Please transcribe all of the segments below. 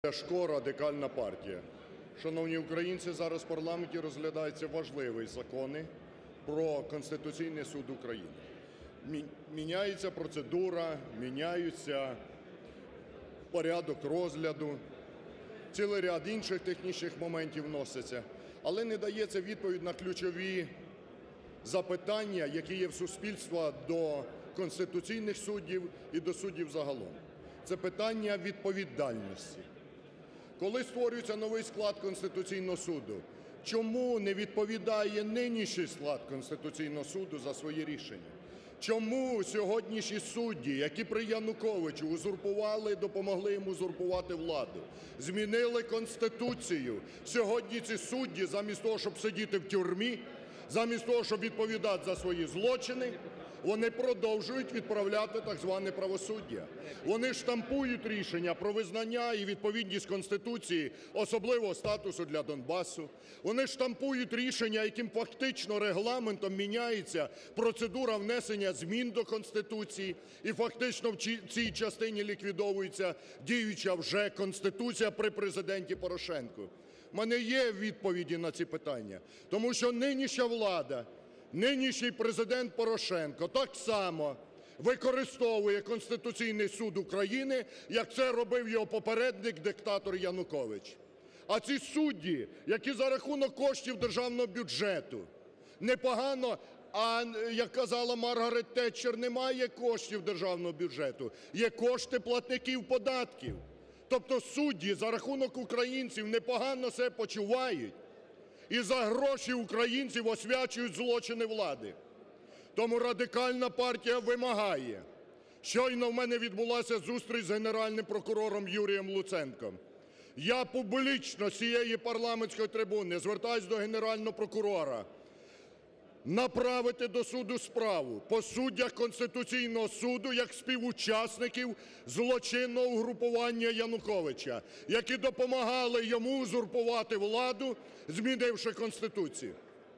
Ляшко, Радикальна партія. Шановні українці, зараз в парламенті розглядаються важливі закони про Конституційний Суд України. Міняється процедура, міняється порядок розгляду, цілий ряд інших технічних моментів вноситься, але не дається відповідь на ключові запитання, які є в суспільства до конституційних суддів і до суддів загалом. Це питання відповідальності. Коли створюється новий склад Конституційного Суду, чому не відповідає нинішній склад Конституційного Суду за свої рішення? Чому сьогоднішні судді, які при Януковичу узурпували, допомогли йому узурпувати владу, змінили Конституцію, сьогодні ці судді замість того, щоб сидіти в тюрмі, замість того, щоб відповідати за свої злочини, вони продовжують відправляти так зване правосуддя. Вони штампують рішення про визнання і відповідність Конституції особливого статусу для Донбасу. Вони штампують рішення, яким фактично регламентом міняється процедура внесення змін до Конституції, і фактично в цій частині ліквідовується діюча вже Конституція при Президенті Порошенку. У мене є відповіді на ці питання, тому що нинішня влада, нинішній Президент Порошенко так само використовує Конституційний Суд України, як це робив його попередник диктатор Янукович. А ці судді, які за рахунок коштів державного бюджету, непогано, а як казала Маргарет Тетчер, немає коштів державного бюджету, є кошти платників податків. Тобто судді за рахунок українців непогано себе почувають і за гроші українців освячують злочини влади. Тому Радикальна партія вимагає, щойно в мене відбулася зустріч з Генеральним прокурором Юрієм Луценком. Я публічно з цієї парламентської трибуни звертаюсь до Генерального прокурора направити до суду справу по суддях Конституційного Суду як співучасників злочинного угрупування Януковича, які допомагали йому узурпувати владу, змінивши Конституцію.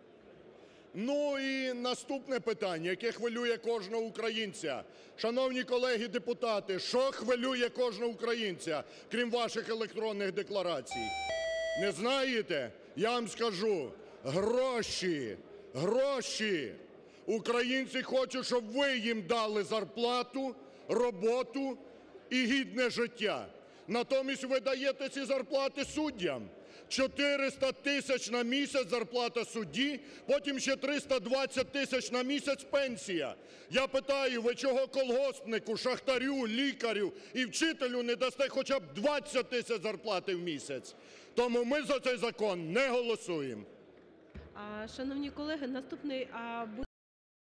Ну і наступне питання, яке хвилює кожного українця. Шановні колеги депутати, що хвилює кожного українця, крім ваших електронних декларацій? Не знаєте? Я вам скажу. Гроші. Гроші! Українці хочуть, щоб ви їм дали зарплату, роботу і гідне життя. Натомість ви даєте ці зарплати суддям. 400 тисяч на місяць зарплата судді, потім ще 320 тисяч на місяць пенсія. Я питаю, ви чого колгоспнику, шахтарю, лікарю і вчителю не дасте хоча б 20 тисяч зарплати в місяць? Тому ми за цей закон не голосуємо. Шановні колеги, наступний